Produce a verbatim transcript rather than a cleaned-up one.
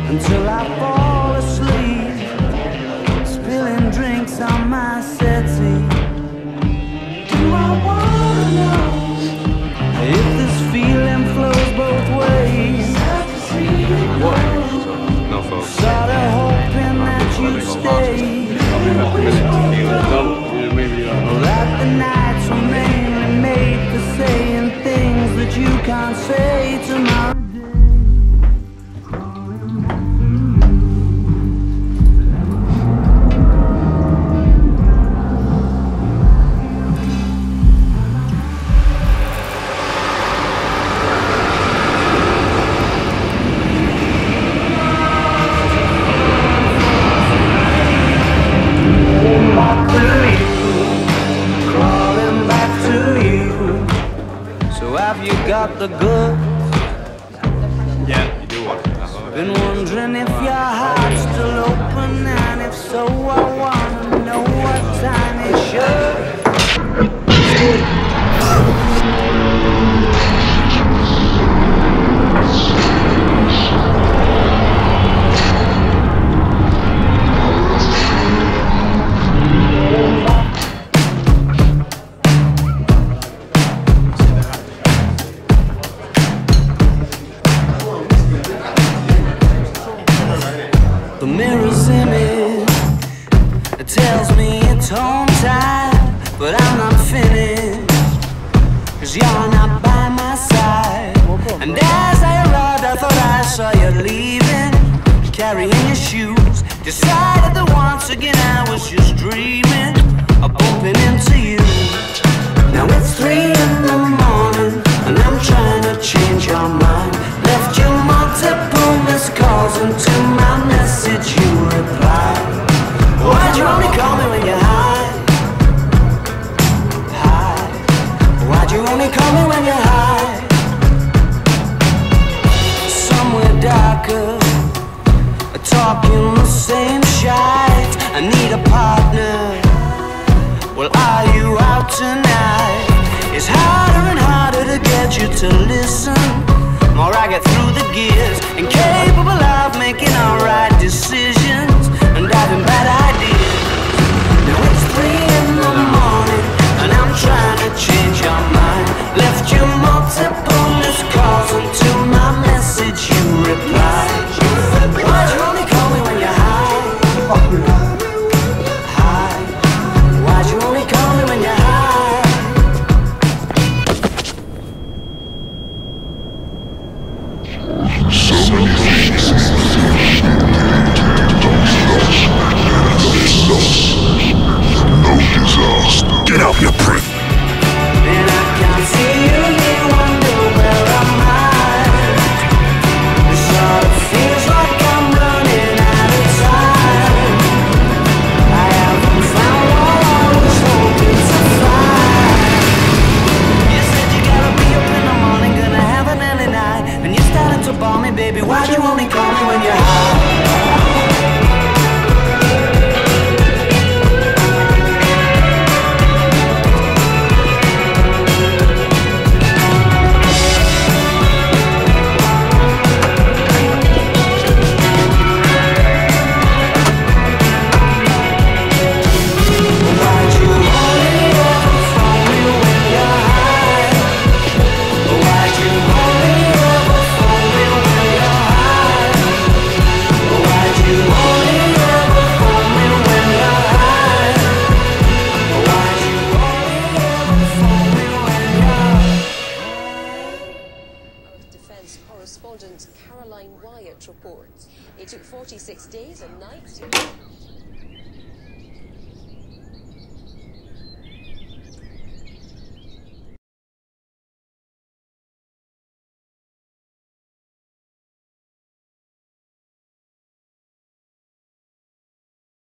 until I fall asleep, spilling drinks on my settee. Do I wanna know if this feeling flows both ways? No folks. Sorta hoping that you'd stay. That the nights were mainly made for saying things that you can't say tomorrow. Have you got the goods? Yeah, you do want it. Uh-huh. Been wondering if your heart's still open, and if so, I wanna know what time it should. The mirror's image, it tells me it's home time, but I'm not finished, cause you're not by my side. And as I arrived, I thought I saw you leaving, carrying your shoes. Decided that once again I was just dreaming of bumping into you. Now it's three in the morning, and I'm trying to change your mind. Left you multiple missed calls, and to my message you replied. Why'd you only call me when you're high? High. Why'd you only call me when you're high? Somewhere darker, talking the same shite. I need a partner. Well, are you out tonight? It's harder and harder to get you to listen. More I get through the gears, incapable of making alright decisions and having bad ideas. Now it's three in the morning, and I'm trying to change your mind. Left you multiple missed calls, and to my message you replied. Why'd you only call me when you're high? High. Why'd you only call me when you're high? So many things, no disaster. Get up, you prick! And I can't see you here, wonder where am I? It sort of feels like I'm running out of time. I haven't found what I was hoping to find. You said you gotta be up in the morning, gonna have an early night, and you started to bore me, baby. Why'd you only call me when you're high? Correspondent Caroline Wyatt reports it took forty-six days and nights.